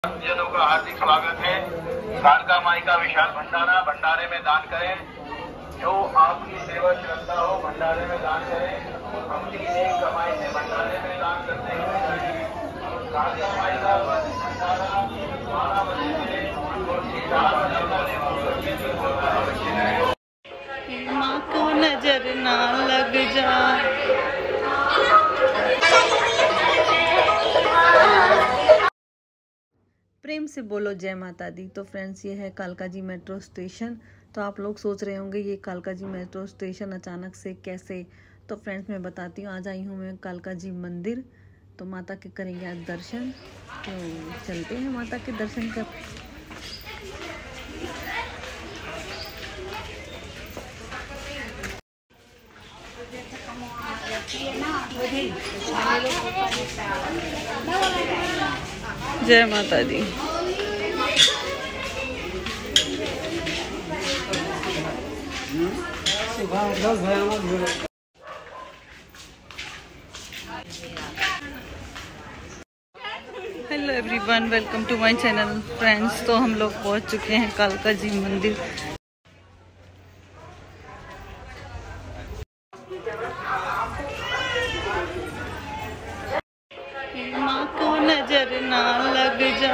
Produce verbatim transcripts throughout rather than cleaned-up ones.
जनों का हार्दिक स्वागत है। कालका माई का विशाल भंडारा, भंडारे में दान करें। जो आपकी सेवा श्रद्धा हो भंडारे में दान करें। अपनी नेक कमाई से भंडारे में दान करते हुए कालका माई का भंडारा बारह बजे से चार बजे माँ को नजर ना लग जा। प्रेम से बोलो जय माता दी। तो फ्रेंड्स, ये है कालका जी मेट्रो स्टेशन। तो आप लोग सोच रहे होंगे ये कालका जी मेट्रो स्टेशन अचानक से कैसे। तो फ्रेंड्स, मैं बताती हूँ। आज आई हूँ मैं कालका जी मंदिर। तो माता के करेंगे आज दर्शन। तो चलते हैं माता के दर्शन कर। जय माता दी। Hello everyone, welcome to my channel friends. तो हम लोग पहुंच चुके हैं कालका जी मंदिर। माँ को नजर ना लग जा।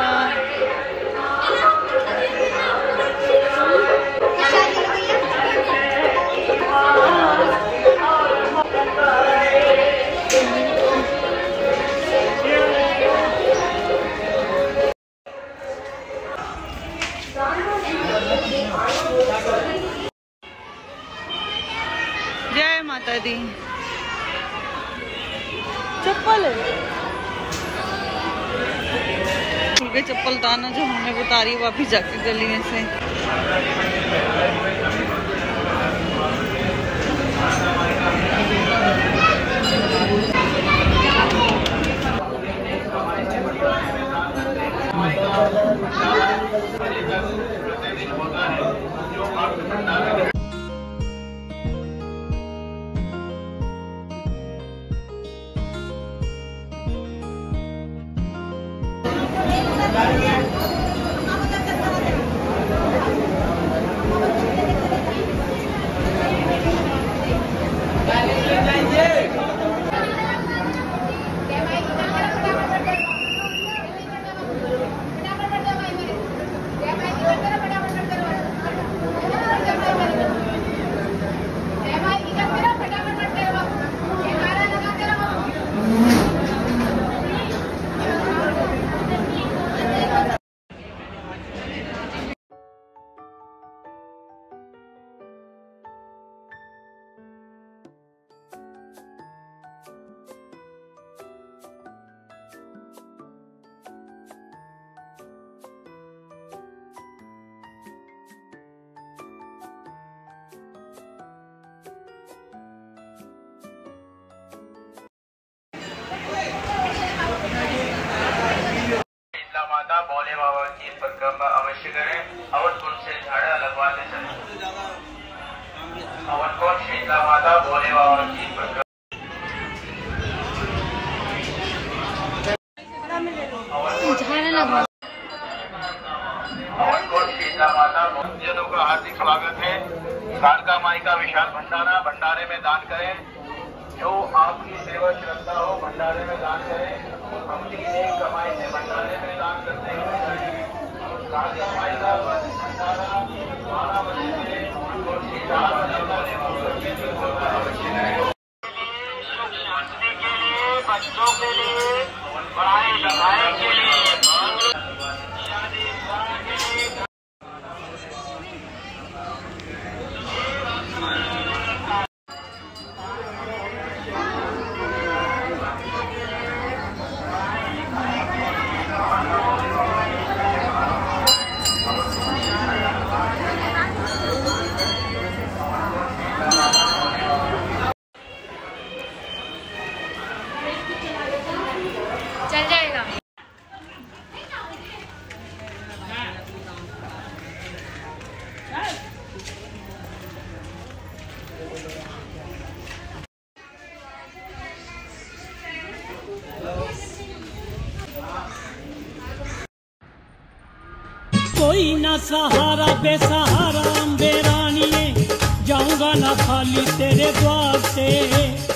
जय माता दी। चप्पल है चप्पल ताना जो हमने उतारी वापिस जाके गली में से। भोले बाबा की परिक्रमा अवश्य करें। अवध कुंड से झाड़ा लगवाते चले। अवध कुंड शीतला माता भोले बाबा की परिक्रमा। अवध कुंड शीतला माता जनों का हार्दिक स्वागत है। कालका माई का विशाल भंडारा, भंडारे में दान करें। जो आपकी सेवा श्रद्धा हो भंडारे में दान करें। अपनी नेक कमाई से भंडारे में दान करते हुए कालका माई का भंडारा बारह बजे से चार बजे सुख शांति के लिए, बच्चों के लिए, पढ़ाई लिखाई के लिए, शादी विवाह के लिए। कोई ना सहारा बेसहारा अम्बे रानिए, जाऊंगा ना खाली तेरे द्वार से।